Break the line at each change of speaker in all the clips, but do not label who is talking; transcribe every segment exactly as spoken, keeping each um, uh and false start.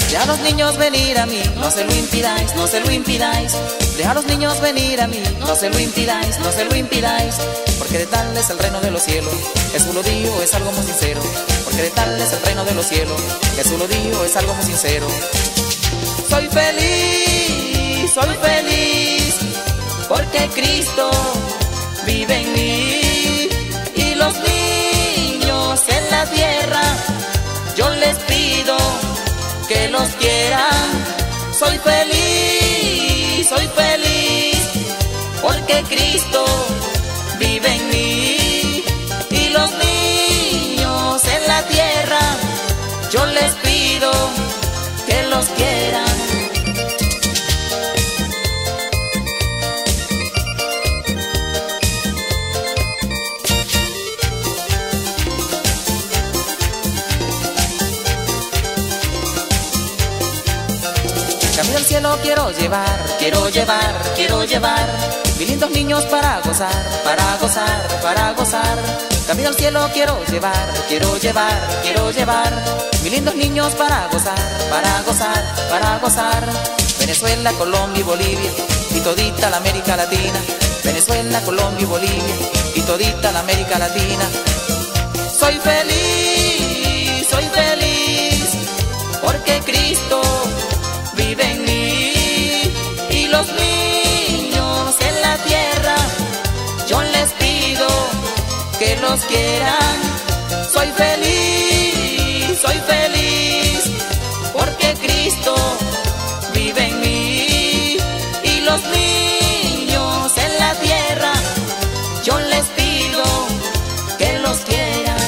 Deja a los niños venir a mí, no se lo impidáis, no se lo impidáis. Deja a los niños venir a mí, no se lo impidáis, no se lo impidáis. Porque de tal es el reino de los cielos, Jesús lo dijo, es algo muy sincero. Porque de tal es el reino de los cielos, Jesús lo dijo, es algo muy sincero. Soy feliz, soy feliz, porque Cristo vive en mí. Y los niños en la tierra, yo les pido que los quieran. Soy feliz, soy feliz, porque Cristo vive en mí. Y los niños en la tierra, yo les pido que los quieran. Camino al cielo quiero llevar, quiero llevar, quiero llevar mis lindos niños para gozar, para gozar, para gozar. Camino al cielo quiero llevar, quiero llevar, quiero llevar mis lindos niños para gozar, para gozar, para gozar. Venezuela, Colombia y Bolivia y todita la América Latina. Venezuela, Colombia y Bolivia y todita la América Latina. Soy feliz, soy feliz, porque Cristo vive en mí. Y los niños en la tierra, yo les pido que los quieran. Soy feliz, soy feliz, porque Cristo vive en mí. Y los niños en la tierra, yo les pido que los quieran.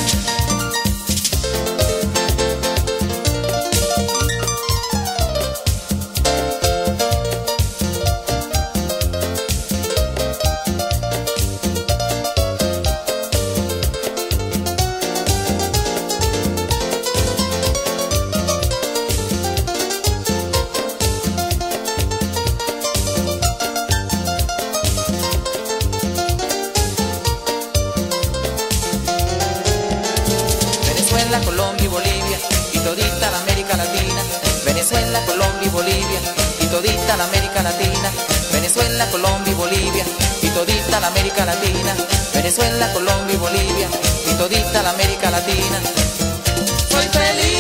Venezuela, Colombia y Bolivia y todita la América Latina. Venezuela, Colombia y Bolivia y todita la América Latina. Venezuela, Colombia y Bolivia y todita la América Latina. Venezuela, Colombia y Bolivia y todita la América Latina. Soy feliz.